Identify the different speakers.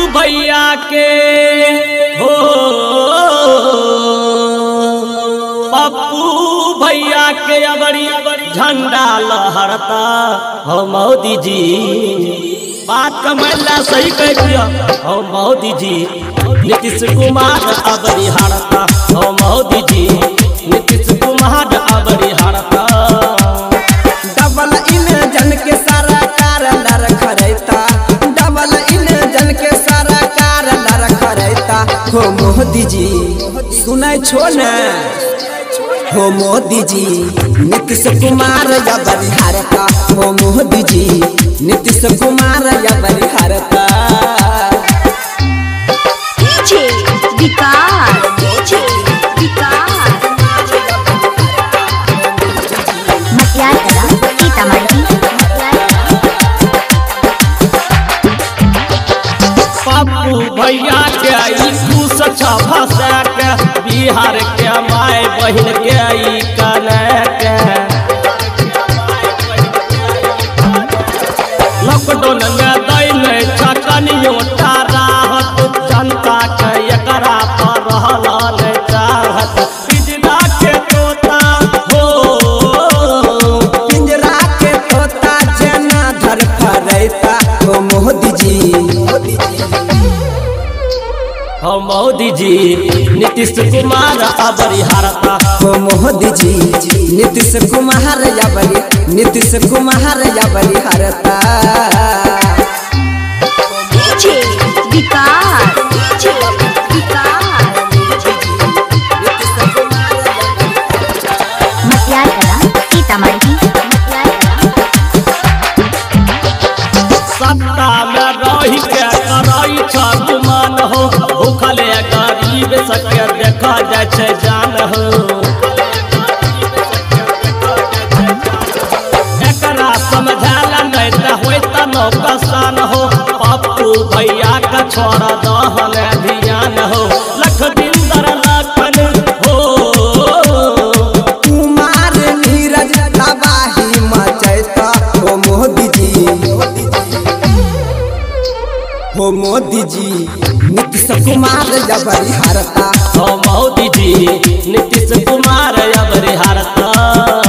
Speaker 1: भैया के हो पप्पू भैया के अबरी झंडा लहरता हो मोदी जी। बात कमला सही कह दिया हो मोदी जी। नीतीश कुमार अबरी हारता हो मोदी जी। नीतीश कुमार अबरी हारता।
Speaker 2: डबल इंजन के सारा कार लर खरैता। डबल इंजन के सारा कार लर खरैता हो मोदी जी। सुनै छो न हो मोदी जी। नीतीश कुमार अबरी हारता हो मोदी जी। नीतीश कुमार अबरी हारता।
Speaker 1: पप्पू भैया के घूस भाषा के बिहार के माय बहन के कने लॉकडाउन में दैल छकनियो राहत जनता के एकरा पर रहल चाहत। पिंजरा के तोता हो
Speaker 2: पिंजरा के तोता जना धर फरैता हो मोदी जी।
Speaker 1: हो मोदी जी। नीतीश कुमार अबरी हारता
Speaker 2: हो मोदी जी। नीतीश कुमार अबरी नीतीश कुमार अबरी हारता।
Speaker 1: सत्ता में रही के करई गुमान हो। भूखले गरीब सबके देखा जाय छै जान हो। एकरा समझाला नहीं त होता नौकसान हो। पप्पू भैया का छोड़ा दहन ध्यान हो। लख दिंदर लखन हो
Speaker 2: कुमार नीरज तबाही मचैता हो मोदी जी। हो मोदी जी। नीतीश कुमार अबरी हारता
Speaker 1: हो मोदी जी। नीतीश कुमार अबरी हारता।